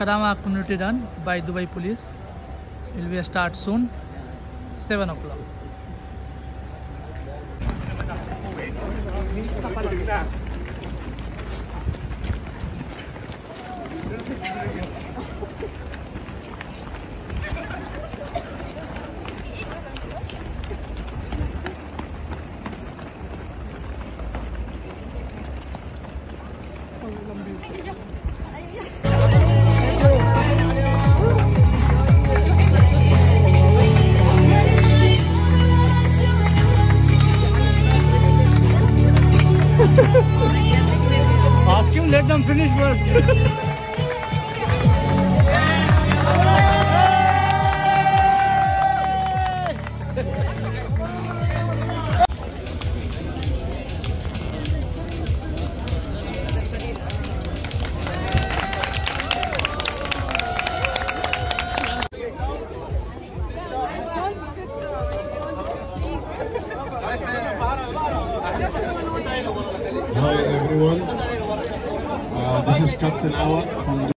Karama community run by Dubai Police. It will start soon, 7 o'clock. Ask him, let them finish work. Hi everyone, this is Captain Awad from